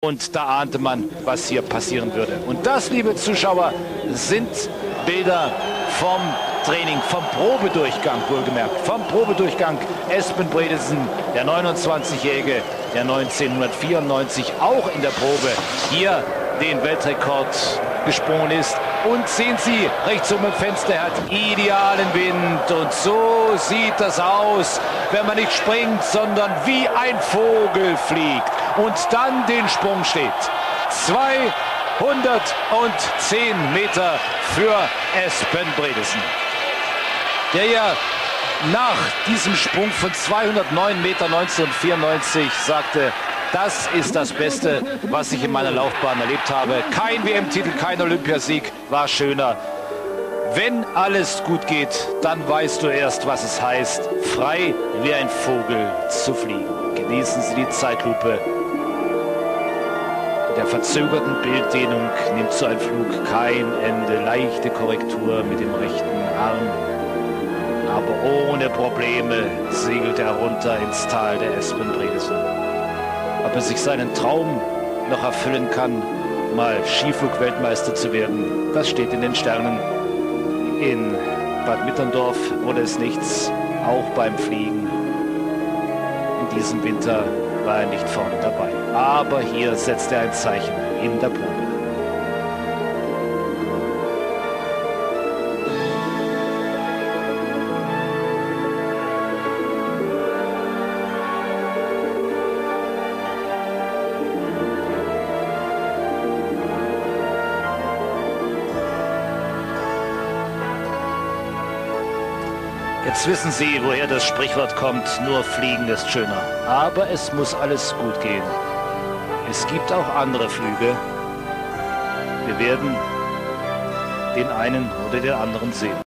Und da ahnte man, was hier passieren würde. Und das, liebe Zuschauer, sind Bilder vom Training, vom Probedurchgang, wohlgemerkt. Vom Probedurchgang Espen Bredesen, der 29-Jährige, der 1994 auch in der Probe hier den Weltrekord gesprungen ist. Und sehen Sie, rechts um im Fenster, er hat idealen Wind. Und so sieht das aus, wenn man nicht springt, sondern wie ein Vogel fliegt. Und dann den Sprung steht. 210 Meter für Espen Bredesen, der ja nach diesem Sprung von 209 Meter 1994 sagte, das ist das Beste, was ich in meiner Laufbahn erlebt habe. Kein WM-Titel, kein Olympiasieg war schöner. Wenn alles gut geht, dann weißt du erst, was es heißt, frei wie ein Vogel zu fliegen. Genießen Sie die Zeitlupe. In der verzögerten Bilddehnung nimmt so ein Flug kein Ende. Leichte Korrektur mit dem rechten Arm. Aber ohne Probleme segelt er runter ins Tal der Espen Bredesen. Ob er sich seinen Traum noch erfüllen kann, mal Skiflug-Weltmeister zu werden, das steht in den Sternen. In Bad Mitterndorf wurde es nichts, auch beim Fliegen. In diesem Winter war er nicht vorne dabei. Aber hier setzt er ein Zeichen in der Probe. Jetzt wissen Sie, woher das Sprichwort kommt, nur Fliegen ist schöner. Aber es muss alles gut gehen. Es gibt auch andere Flüge. Wir werden den einen oder den anderen sehen.